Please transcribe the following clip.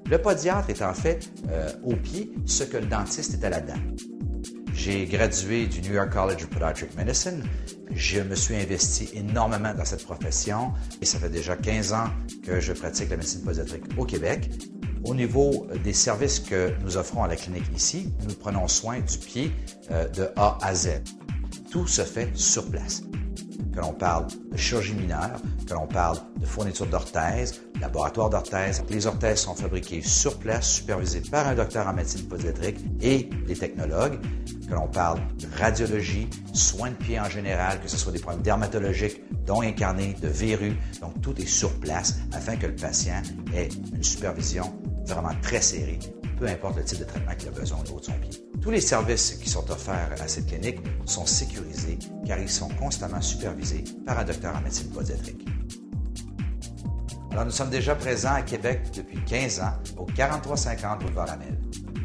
Le podiatre est en fait au pied ce que le dentiste est à la dent. J'ai gradué du New York College of Podiatric Medicine. Je me suis investi énormément dans cette profession et ça fait déjà 15 ans que je pratique la médecine pédiatrique au Québec. Au niveau des services que nous offrons à la clinique ici, nous prenons soin du pied de A à Z. Tout se fait sur place. Que l'on parle de chirurgie mineure, que l'on parle de fourniture d'orthèses, laboratoire d'orthèses. Les orthèses sont fabriquées sur place, supervisées par un docteur en médecine pédiatrique et des technologues. Que l'on parle de radiologie, soins de pied en général, que ce soit des problèmes dermatologiques, d'ongles incarnés, de verrues. Donc, tout est sur place afin que le patient ait une supervision vraiment très serrée, peu importe le type de traitement qu'il a besoin au niveau de son pied. Tous les services qui sont offerts à cette clinique sont sécurisés car ils sont constamment supervisés par un docteur en médecine pédiatrique. Alors, nous sommes déjà présents à Québec depuis 15 ans au 4350 boulevard Amel.